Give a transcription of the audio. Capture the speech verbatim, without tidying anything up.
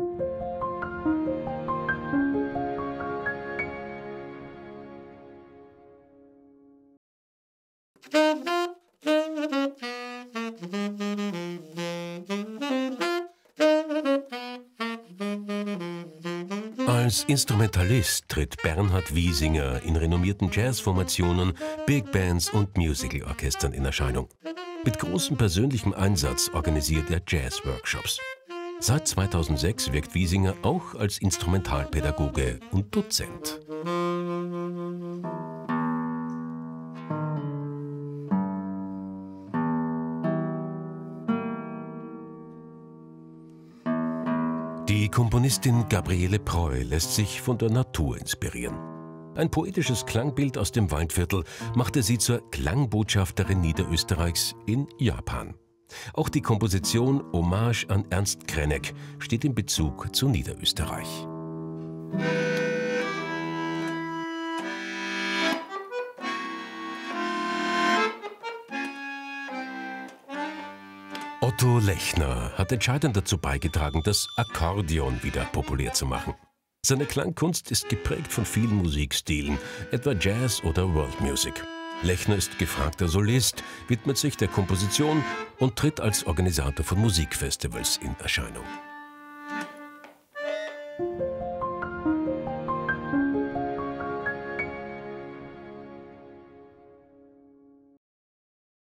Als Instrumentalist tritt Bernhard Wiesinger in renommierten Jazzformationen, Big Bands und Musicalorchestern in Erscheinung. Mit großem persönlichem Einsatz organisiert er Jazz-Workshops. Seit zweitausendsechs wirkt Wiesinger auch als Instrumentalpädagoge und Dozent. Die Komponistin Gabriele Preu lässt sich von der Natur inspirieren. Ein poetisches Klangbild aus dem Waldviertel machte sie zur Klangbotschafterin Niederösterreichs in Japan. Auch die Komposition Hommage an Ernst Krenek steht in Bezug zu Niederösterreich. Otto Lechner hat entscheidend dazu beigetragen, das Akkordeon wieder populär zu machen. Seine Klangkunst ist geprägt von vielen Musikstilen, etwa Jazz oder World Music. Lechner ist gefragter Solist, widmet sich der Komposition und tritt als Organisator von Musikfestivals in Erscheinung.